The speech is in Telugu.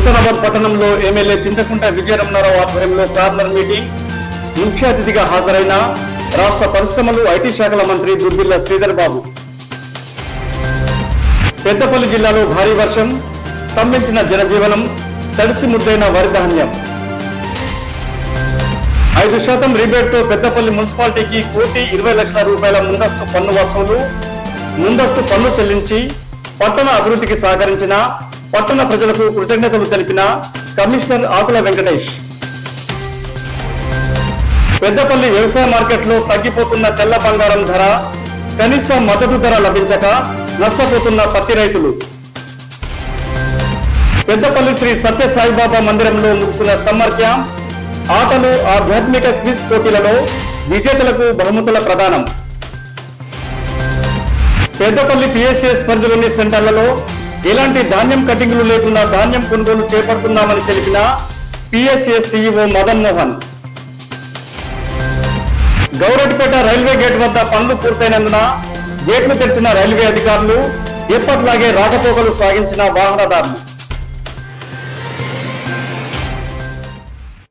సుల్తానాబాద్ పట్టణంలో ఎమ్మెల్యే చింతకుంట విజయరమణారావు ఆధ్వర్యంలో కార్నర్ మీటింగ్. ముఖ్య అతిథిగా హాజరైన రాష్ట్ర పరిశ్రమలు ఐటీ శాఖల మంత్రి దుద్దిల్ల శ్రీధర్ బాబు. పెద్దపల్లి జిల్లాలో భారీ వర్షం, స్తంభించిన జనజీవనం, తడిసి ముద్దైన వరి ధాన్యం. 5% రిబేట్తో పెద్దపల్లి మున్సిపాలిటీకి ₹1,20,00,000 ముందస్తు పన్ను వసూలు. ముందస్తు పన్ను చెల్లించి పట్టణ అభివృద్ధికి సహకరించిన పట్టణ ప్రజలకు కృతజ్ఞతలు తెలిపిన కమిషనర్ ఆకుల వెంకటేష్. పెద్దపల్లి వ్యవసాయ మార్కెట్లో తగ్గిపోతున్న తెల్ల బంగారం ధర, కనీస మద్దతు ధర లభించక నష్టపోతున్న పత్తి రైతులు. పెద్దపల్లి శ్రీ సత్య సాయిబాబా మందిరంలో ముగిసిన సమ్మర్ క్యాంప్. ఆటలు, ఆధ్యాత్మిక క్విజ్ పోటీలలో విజేతలకు బహుమతుల ప్రదానం. పెద్దపల్లి పిఎస్సిఎస్ పరిధిలోని సెంటర్లలో ఎలాంటి ధాన్యం కటింగ్లు లేకుండా ధాన్యం కొనుగోలు చేపడుతున్నామని తెలిపిన PSCS CEO Madan Mohan. Gowreddypet railway gate వద్ద పనులు పూర్తయినందున గేట్లు తెరిచిన రైల్వే అధికారులు ఎప్పట్లాగే రాకపోకలు సాగించిన వాహనదారులు.